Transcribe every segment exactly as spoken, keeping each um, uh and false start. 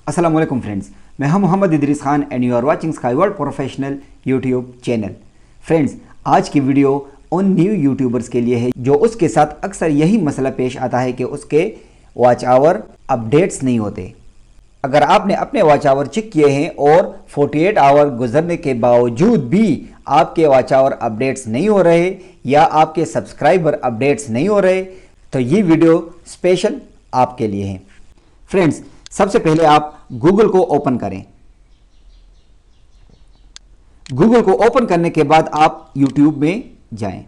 अस्सलाम वालेकुम फ्रेंड्स, मैं हूं Mohammad Idris Khan and you are watching Sky World Professional YouTube channel. Friends, आज की वीडियो उन न्यू यूट्यूबर्स के लिए है जो उसके साथ अक्सर यही मसला पेश आता है कि उसके वॉच आवर अपडेट्स नहीं होते। अगर आपने अपने वॉच आवर चेक किए हैं और अड़तालीस आवर गुजरने के बावजूद भी आपके वॉच आवर अपडेट्स नहीं हो रहे या आपके सब्सक्राइबर अपडेट्स नहीं हो रहे, तो ये वीडियो स्पेशल आपके लिए है। फ्रेंड्स, सबसे पहले आप गूगल को ओपन करें। गूगल को ओपन करने के बाद आप यूट्यूब में जाएं।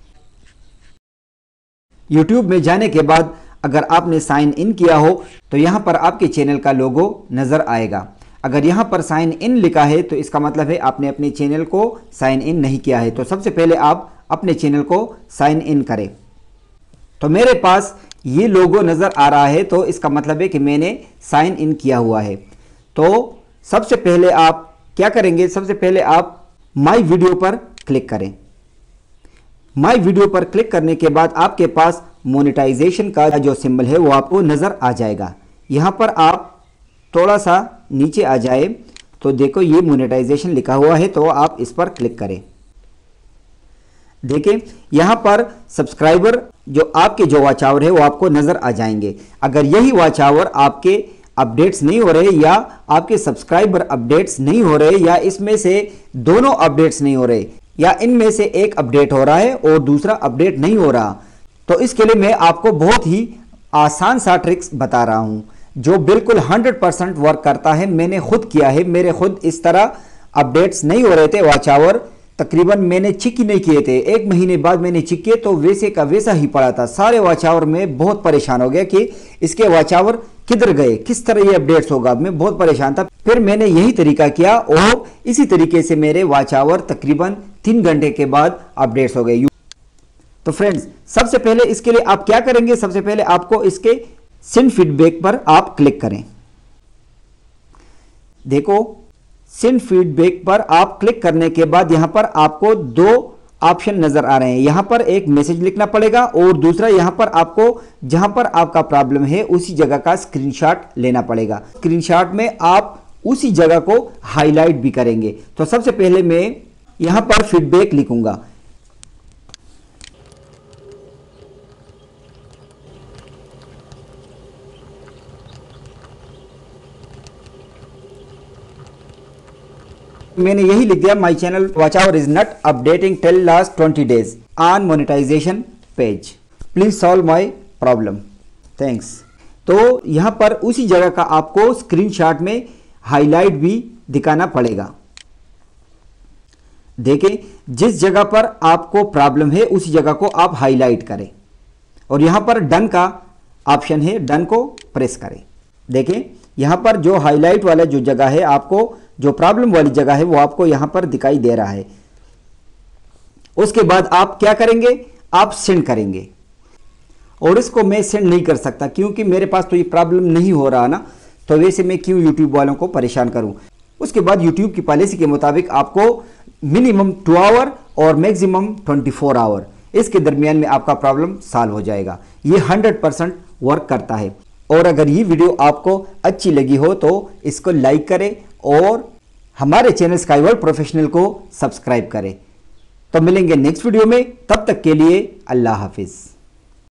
यूट्यूब में जाने के बाद अगर आपने साइन इन किया हो तो यहां पर आपके चैनल का लोगो नजर आएगा। अगर यहां पर साइन इन लिखा है तो इसका मतलब है आपने अपने चैनल को साइन इन नहीं किया है। तो सबसे पहले आप अपने चैनल को साइन इन करें। तो मेरे पास ये लोगो नजर आ रहा है, तो इसका मतलब है कि मैंने साइन इन किया हुआ है। तो सबसे पहले आप क्या करेंगे, सबसे पहले आप माई वीडियो पर क्लिक करें। माई वीडियो पर क्लिक करने के बाद आपके पास मोनेटाइजेशन का जो सिंबल है वो आपको नजर आ जाएगा। यहां पर आप थोड़ा सा नीचे आ जाए तो देखो ये मोनेटाइजेशन लिखा हुआ है, तो आप इस पर क्लिक करें। देखें यहां पर सब्सक्राइबर जो आपके जो वॉच आवर है वो आपको नजर आ जाएंगे। अगर यही वॉच आवर आपके अपडेट्स नहीं हो रहे या आपके सब्सक्राइबर अपडेट्स नहीं हो रहे या इसमें से दोनों अपडेट्स नहीं हो रहे या इनमें से एक अपडेट हो रहा है और दूसरा अपडेट नहीं हो रहा, तो इसके लिए मैं आपको बहुत ही आसान सा ट्रिक्स बता रहा हूं जो बिल्कुल हंड्रेड परसेंट वर्क करता है। मैंने खुद किया है, मेरे खुद इस तरह अपडेट्स नहीं हो रहे थे वॉच आवर, तकरीबन मैंने चेक ही नहीं किए थे। एक महीने बाद मैंने चेक किए तो वैसे का वैसा ही पड़ा था। सारे वॉच आवर में बहुत परेशान हो गया कि इसके वॉच आवर किधर गए, किस तरह ये अपडेट्स होगा, मैं बहुत परेशान था। फिर मैंने यही तरीका किया और इसी तरीके से मेरे वॉच आवर तकरीबन तीन घंटे के बाद अपडेट्स हो गए। तो फ्रेंड्स, सबसे पहले इसके लिए आप क्या करेंगे, सबसे पहले आपको इसके सेंड फीडबैक पर आप क्लिक करें। देखो सेंड फीडबैक पर आप क्लिक करने के बाद यहां पर आपको दो ऑप्शन नजर आ रहे हैं। यहां पर एक मैसेज लिखना पड़ेगा और दूसरा यहां पर आपको जहां पर आपका प्रॉब्लम है उसी जगह का स्क्रीनशॉट लेना पड़ेगा। स्क्रीनशॉट में आप उसी जगह को हाईलाइट भी करेंगे। तो सबसे पहले मैं यहां पर फीडबैक लिखूंगा। मैंने यही लिख दिया, my channel watch hour is not updating till last twenty days on monetization page, please solve my problem, thanks. तो यहां पर उसी जगह का आपको स्क्रीनशॉट में हाईलाइट भी दिखाना पड़ेगा। देखें जिस जगह पर आपको प्रॉब्लम है उसी जगह को आप हाईलाइट करें और यहां पर डन का ऑप्शन है, डन को प्रेस करें। देखें यहां पर जो हाईलाइट वाला जो जगह है, आपको जो प्रॉब्लम वाली जगह है वो आपको यहां पर दिखाई दे रहा है। उसके बाद आप क्या करेंगे, आप सेंड करेंगे। और इसको मैं सेंड नहीं कर सकता क्योंकि मेरे पास तो ये प्रॉब्लम नहीं हो रहा ना, तो वैसे मैं क्यों यूट्यूब वालों को परेशान करूं। उसके बाद यूट्यूब की पॉलिसी के मुताबिक आपको मिनिमम टू आवर और मैक्सिमम ट्वेंटी फोर आवर इसके दरमियान में आपका प्रॉब्लम सॉल्व हो जाएगा। ये हंड्रेड परसेंट वर्क करता है। और अगर ये वीडियो आपको अच्छी लगी हो तो इसको लाइक करें और हमारे चैनल स्काई वर्ल्ड प्रोफेशनल को सब्सक्राइब करें। तो मिलेंगे नेक्स्ट वीडियो में, तब तक के लिए अल्लाह हाफिज।